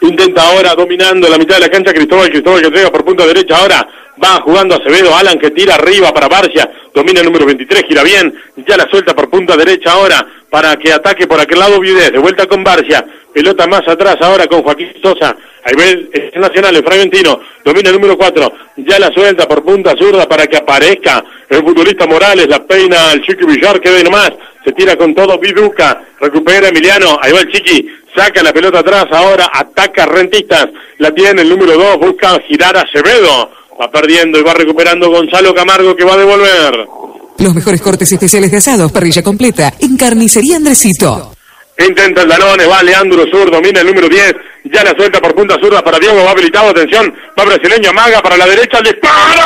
intenta ahora dominando la mitad de la cancha Cristóbal que entrega por punta derecha, ahora va jugando Acevedo, Alan que tira arriba para Barcia, domina el número 23, gira bien, ya la suelta por punta derecha ahora, para que ataque por aquel lado Viudez, de vuelta con Barcia, pelota más atrás ahora con Joaquín Sosa, ahí ve el Nacional, el Fragmentino, domina el número 4, ya la suelta por punta zurda para que aparezca el futbolista Morales, la peina el Chiqui Villar, que ve nomás, se tira con todo Viduca, recupera Emiliano, ahí va el Chiqui, saca la pelota atrás ahora, ataca Rentistas, la tiene el número 2, busca girar Acevedo, va perdiendo y va recuperando Gonzalo Camargo que va a devolver. Los mejores cortes especiales de asados, parrilla completa, en Carnicería Andresito. Intenta el Danone, va Leandro Sur, domina el número 10, ya la suelta por punta zurda para Diego, va habilitado, atención, va brasileño, amaga para la derecha, dispara,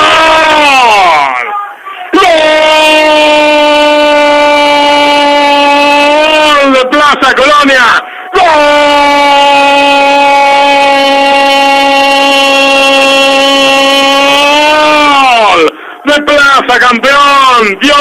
¡gol! De Plaza Colonia, ¡gol! De Plaza campeón, dio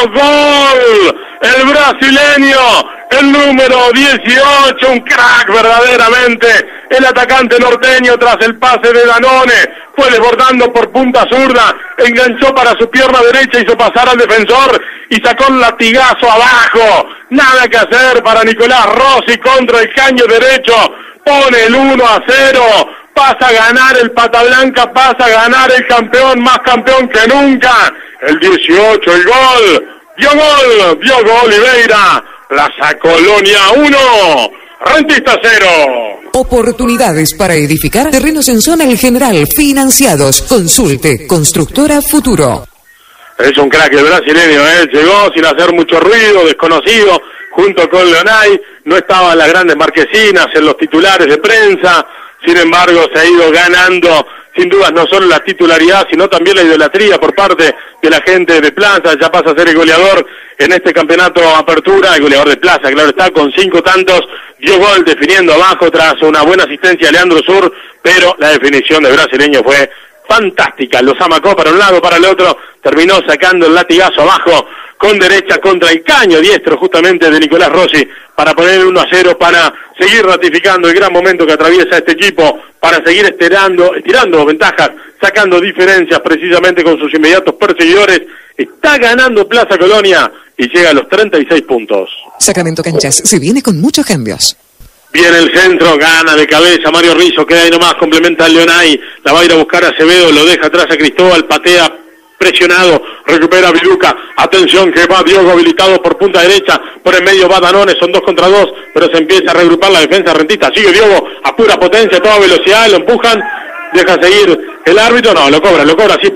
gol el brasileño, el número 18, un crack verdaderamente, el atacante norteño tras el pase de Danone, fue desbordando por punta zurda, enganchó para su pierna derecha, hizo pasar al defensor y sacó un latigazo abajo, nada que hacer para Nicolás Rossi contra el caño derecho, pone el 1-0, pasa a ganar el Pata Blanca, pasa a ganar el campeón, más campeón que nunca, el 18, el gol, dio gol Oliveira, Plaza Colonia 1, Rentistas 0. Oportunidades para edificar terrenos en zona El General, financiados. Consulte Constructora Futuro. Es un crack el brasileño, llegó sin hacer mucho ruido, desconocido, junto con Leonay, no estaba en las grandes marquesinas, en los titulares de prensa, sin embargo se ha ido ganando, sin dudas, no solo la titularidad, sino también la idolatría por parte de la gente de Plaza, ya pasa a ser el goleador en este campeonato Apertura, el goleador de Plaza, claro está, con 5 tantos, dio gol definiendo abajo tras una buena asistencia de Leandro Sur, pero la definición del brasileño fue fantástica, los amacó para un lado, para el otro, terminó sacando el latigazo abajo, con derecha contra el caño diestro justamente de Nicolás Rossi, para poner el 1-0, para seguir ratificando el gran momento que atraviesa este equipo, para seguir estirando ventajas, sacando diferencias precisamente con sus inmediatos perseguidores. Está ganando Plaza Colonia y llega a los 36 puntos. Sacramento Canchas se viene con muchos cambios. Viene el centro, gana de cabeza Mario Rizzo, queda ahí nomás, complementa a Leonay, la va a ir a buscar a Acevedo, lo deja atrás a Cristóbal, patea presionado, recupera Viduca, atención que va Diogo habilitado por punta derecha, por en medio va Danone, son 2 contra 2, pero se empieza a regrupar la defensa Rentista, sigue Diogo, a pura potencia, a toda velocidad, lo empujan, deja seguir el árbitro, no, lo cobra, sí,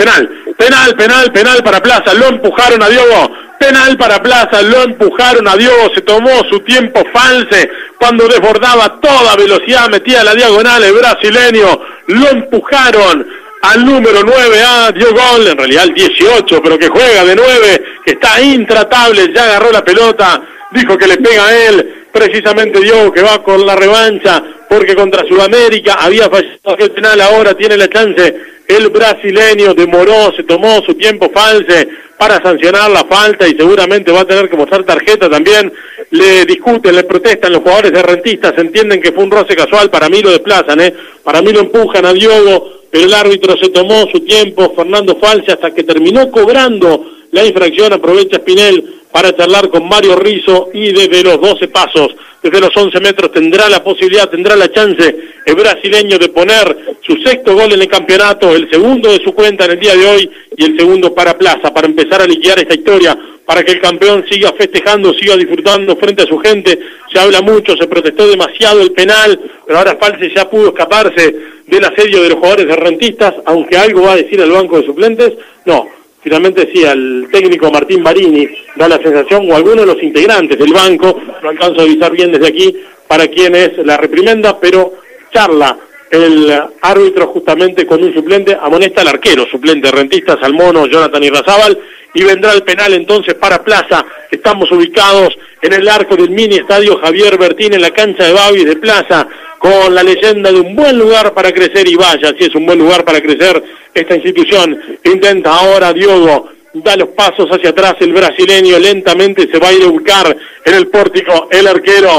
penal para Plaza, lo empujaron a Diogo, penal para Plaza, lo empujaron a Diogo, se tomó su tiempo False, cuando desbordaba toda velocidad, metía la diagonal el brasileño, lo empujaron al número 9, dio gol, en realidad el 18, pero que juega de 9, que está intratable, ya agarró la pelota, dijo que le pega a él, precisamente Diogo que va con la revancha, porque contra Sudamérica había fallado el penal, ahora tiene la chance, el brasileño demoró, se tomó su tiempo False para sancionar la falta y seguramente va a tener que mostrar tarjeta también, le discuten, le protestan los jugadores de Rentistas, entienden que fue un roce casual, para mí lo desplazan, para mí lo empujan a Diogo, pero el árbitro se tomó su tiempo, Fernando False, hasta que terminó cobrando la infracción, aprovecha Spinel para charlar con Mario Rizzo y desde los 12 pasos, desde los 11 metros tendrá la posibilidad, tendrá la chance el brasileño de poner su 6º gol en el campeonato, el segundo de su cuenta en el día de hoy y el segundo para Plaza, para empezar a liquidar esta historia, para que el campeón siga festejando, siga disfrutando frente a su gente. Se habla mucho, se protestó demasiado el penal, pero ahora False ya pudo escaparse del asedio de los jugadores de Rentistas, aunque algo va a decir al banco de suplentes, no. Finalmente sí, al técnico Martín Marini da la sensación, o alguno de los integrantes del banco, no alcanzo a avisar bien desde aquí para quién es la reprimenda, pero charla el árbitro justamente con un suplente, amonesta al arquero suplente de Rentistas, al mono Jonathan Irrazábal, y vendrá el penal entonces para Plaza. Estamos ubicados en el arco del mini estadio Javier Bertín, en la cancha de Bavis de Plaza, con la leyenda de un buen lugar para crecer, y vaya, si es un buen lugar para crecer esta institución. Intenta ahora Diogo, da los pasos hacia atrás el brasileño, lentamente se va a ir a buscar en el pórtico el arquero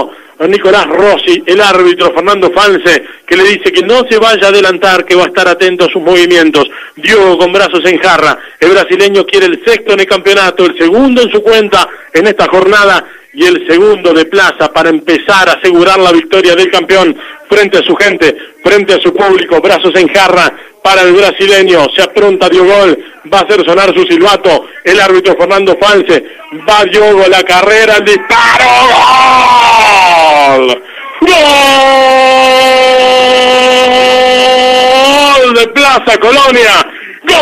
don Nicolás Rossi, el árbitro Fernando Falce, que le dice que no se vaya a adelantar, que va a estar atento a sus movimientos. Diogo con brazos en jarra, el brasileño quiere el sexto en el campeonato, el segundo en su cuenta en esta jornada, y el segundo de plaza para empezar a asegurar la victoria del campeón frente a su gente, frente a su público. Brazos en jarra para el brasileño, se apronta Diogo, va a hacer sonar su silbato, el árbitro Fernando Falce, va Diogo, la carrera, el disparo, ¡gol! ¡Gol de Plaza Colonia! ¡Gol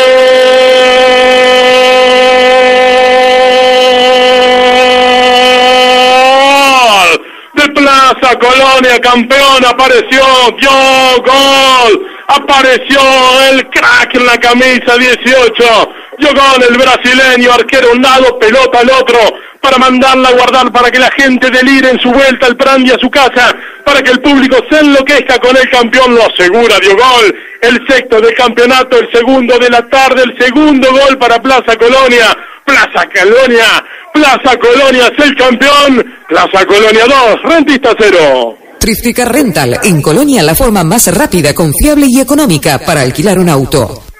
de Plaza Colonia! Campeón, apareció, dio gol, apareció el crack en la camisa 18, dio gol el brasileño, arquero a un lado, pelota al otro, para mandarla a guardar, para que la gente delire en su vuelta al Prandi a su casa, para que el público se enloquezca con el campeón, lo asegura, dio gol, el sexto del campeonato, el segundo de la tarde, el segundo gol para Plaza Colonia, Plaza Colonia es el campeón, Plaza Colonia 2, Rentista 0. Triftica Rental, en Colonia la forma más rápida, confiable y económica para alquilar un auto.